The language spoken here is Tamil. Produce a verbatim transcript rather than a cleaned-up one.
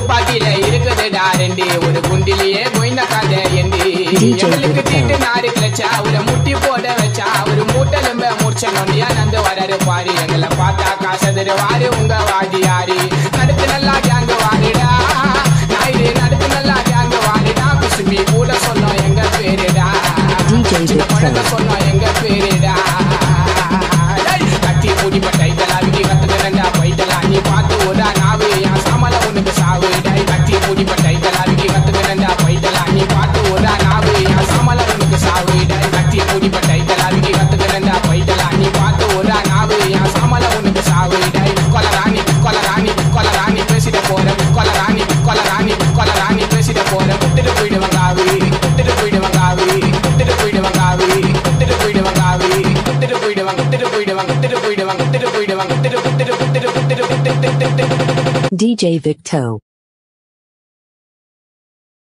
துப்பாக்கியில இருக்குதுடா ரெண்டு ஒரு குண்டிலேயே மொய்ன கதை எண்டு எங்களுக்கு தீட்டு நாடு கிளச்சா ஒரு முட்டி போட வச்சா ஒரு மூட்டலும்ப முடிச்ச நொண்டியா நந்து வராரு பாரு எங்களை பார்த்தா காசதுரு வாரு உங்க வாதி யாரு நடுத்து நல்லா கேங்க வாருடா நாயுடு நடுத்து நல்லா கேங்க வாருடா குசுமி கூட சொன்னோம் எங்க பேருடா சின்ன குழந்தை சொன்னோம் எங்க பேருடா கத்தி மூடி பட்டை தலாவிக்கு கத்துக்கிறா பைட்டலா நீ பார்த்து ஓடா நாவு என் சாமல உனக்கு சாவு டை கத்தி மூடி பட்டை தலாவிக்கு கத்துக்கிறா பைட்டலா நீ பார்த்து ஓடா நாவு என் சாமல உனக்கு சாவு டை கத்தி மூடி பட்டை தலாவிக்கு கத்துக்கிறா பைட்டலா நீ பார்த்து ஓடா நாவு என் சாமல உனக்கு சாவு டை கொலராணி கொலராணி கொலராணி பேசிட போறேன் கொலராணி கொலராணி கொலராணி பேசிட போறேன் விட்டுட்டு போயிடுவாங்க ஆவி விட்டுட்டு போயிடுவாங்க ஆவி விட்டுட்டு போயிடுவாங்க ஆவி விட்டுட்டு போயிடுவாங்க ஆவி விட்டுட்டு போயிடுவாங்க விட்டுட்டு போயிடுவாங்க விட்டுட்டு போயிடுவாங்க விட்டுட்டு போயிடுவாங்க விட்டுட்டு விட்டுட்டு விட்டுட்டு விட்டுட்டு விட்டுட்டு D J Victo.